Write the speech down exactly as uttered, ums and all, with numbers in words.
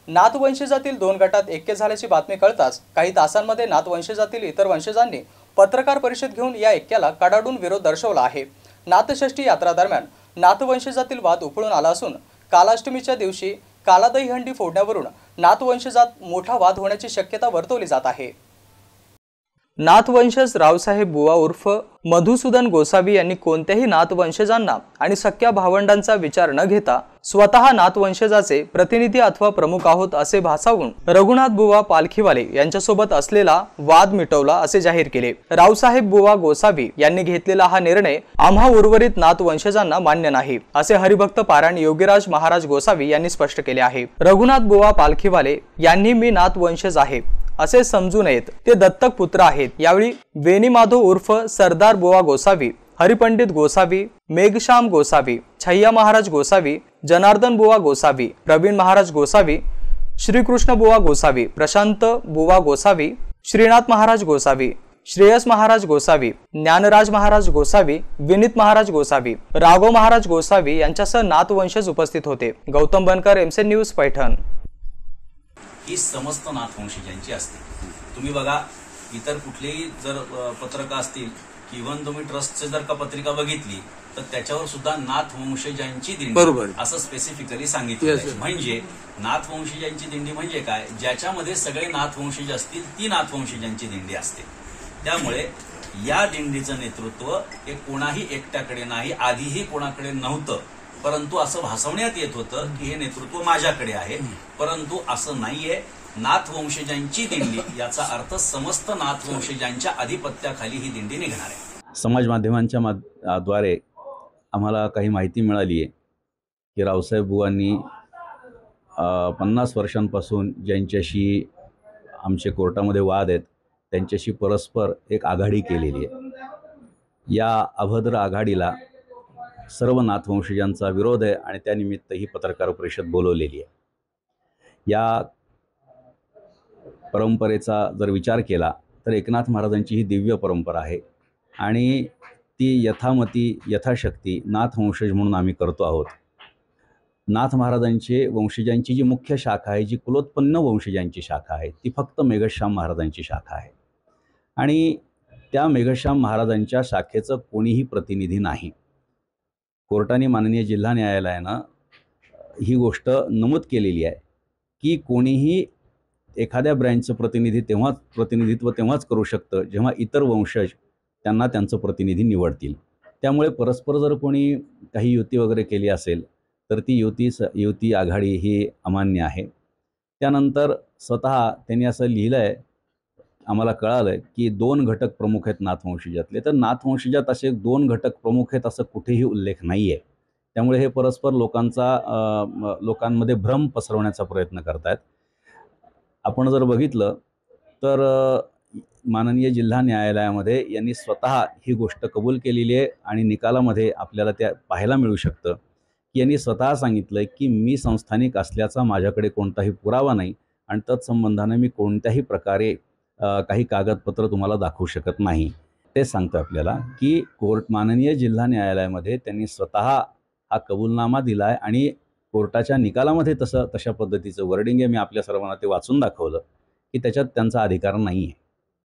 नाथवंशजातील दोन गटात ऐक्य झाल्याची बातमी कळताच काही तासांमध्ये नाथवंशजातील इतर वंशजांनी पत्रकार परिषद घेऊन या ऐक्याला कडाडून विरोध दर्शवला आहे। नाथषष्ठी यात्रा दरम्यान नाथवंशजातील वाद उफळून आला असून कालाष्टमीच्या दिवशी कालादहीहंडी फोडण्यावरून नाथवंशजात मोठा वाद होण्याची शक्यता वर्तवली जात आहे। नाथवंशज रावसाहेब बुवा उर्फ मधुसूदन गोसावी यांनी कोणत्याही नाथवंशजांना आणि सख्या भावंडांचा विचार न घेता स्वतः नाथवंशजाचे प्रतिनिधी अथवा प्रमुख आहोत असे भासावून रघुनाथ बुवा पालखीवाले यांच्यासोबत असलेला वाद मिटवला असे जाहीर केले। रावसाहेब बुवा गोसावी यांनी घेतलेला हा निर्णय आम्हा उर्वरित नाथवंशजांना मान्य नाही असे हरिभक्त पारायण योगीराज महाराज गोसावी यांनी स्पष्ट केले आहे। रघुनाथ बुवा पालखीवाले यांनी मी नाथवंशज आहे असे समजू नयेत, ते दत्तक पुत्र आहेत। यावेळी वेणी माधव उर्फ सरदार बुवा गोसावी, हरिपंडित गोसावी, मेघश्याम गोसावी, छैया महाराज गोसावी, जनार्दन बुवा गोसावी, प्रवीण महाराज गोसावी, श्रीकृष्ण बुवा गोसावी, प्रशांत बुवा गोसावी, श्रीनाथ महाराज गोसावी, श्रेयस महाराज गोसावी, ज्ञानराज महाराज गोसावी, विनीत महाराज गोसावी, राघव महाराज गोसावी यांच्यासह नाथवंशज उपस्थित होते। गौतम बनकर, एमसेन न्यूज, पैठण। ही समस्त नाथवंशजांची असते। तुम्ही बघा, इतर कुठलेही जर पत्रका असतील किंवा तुम्ही ट्रस्टचे जर का पत्रिका बघितली तर त्याच्यावर सुद्धा नाथवंशजांची दिंडी असं स्पेसिफिकली सांगितलं। म्हणजे नाथवंशजांची दिंडी म्हणजे काय, ज्याच्यामध्ये सगळे नाथवंशज असतील ती नाथवंशजांची दिंडी असते। त्यामुळे या दिंडीचं नेतृत्व हे कोणाही एकट्याकडे नाही, आधीही कोणाकडे नव्हतं, परंतु असं भासवण्यात येत होतं की हे नेतृत्व माझ्याकडे आहे, परंतु असं नाहीये। नाथवंशजांची दिंडी याचा अर्थ समस्त नाथवंशजांच्या अधिपत्याखाली ही दिंडी निघणार आहे। समाज माध्यमांच्या द्वारे आम्हाला काही माहिती मिळाली आहे की रावसाहेब बुवांनी पन्नास वर्षांपासून ज्यांच्याशी आमचे कोर्टामध्ये वाद आहेत त्यांच्याशी परस्पर एक आघाडी केलेली आहे। या अभद्र आघाडीला सर्व नाथवंशजांचा विरोध आहे आणि त्यानिमित्त ही पत्रकार परिषद बोलवलेली आहे। या परंपरेचा जर विचार केला तर एकनाथ महाराजांची ही दिव्य परंपरा आहे आणि ती यथामती यथाशक्ती नाथवंशज म्हणून आम्ही करतो आहोत। नाथ महाराजांचे वंशजांची जी मुख्य शाखा आहे, जी कुलोत्पन्न वंशजांची शाखा आहे, ती फक्त मेघश्याम महाराजांची शाखा आहे आणि त्या मेघश्याम महाराजांच्या शाखेचं कोणीही प्रतिनिधी नाही। कोर्टाने माननीय जिल्हा न्यायालयानं ही गोष्ट नमूद केलेली आहे की कोणीही एखाद्या ब्रँचचं प्रतिनिधी तेव्हाच प्रतिनिधित्व तेव्हाच करू शकतं जेव्हा इतर वंशज त्यांना त्यांचं प्रतिनिधी निवडतील। त्यामुळे परस्पर जर कोणी काही युती वगैरे केली असेल तर ती युती स युती आघाडी ही अमान्य आहे। त्यानंतर स्वतः त्यांनी असं लिहिलं आहे, आम्हाला कळालं की दोन घटक प्रमुख आहेत नाथवंशजातले, तर नाथवंशजात असे दोन घटक प्रमुख आहेत असं कुठेही उल्लेख नाही आहे। त्यामुळे हे परस्पर लोकांचा लोकांमध्ये भ्रम पसरवण्याचा प्रयत्न करतायत। आपण जर बघितलं तर माननीय जिल्हा न्यायालयामध्ये यांनी स्वतः ही गोष्ट कबूल केलेली आहे आणि निकालामध्ये आपल्याला त्या पाहायला मिळू शकतं की यांनी स्वतः सांगितलं की मी संस्थानिक असल्याचा माझ्याकडे कोणताही पुरावा नाही आणि तत्संबंधाने मी कोणत्याही प्रकारे काही कागदपत्र तुम्हाला दाखवू शकत नाही। ते सांगतं आपल्याला की कोर्ट माननीय जिल्हा न्यायालयामध्ये त्यांनी स्वतः हा कबूलनामा दिला आहे आणि कोर्टाच्या निकालामध्ये तसं तशा पद्धतीचं वर्डिंग आहे। मी आपल्या सर्वांना ते वाचून दाखवलं की त्याच्यात त्यांचा अधिकार नाही आहे।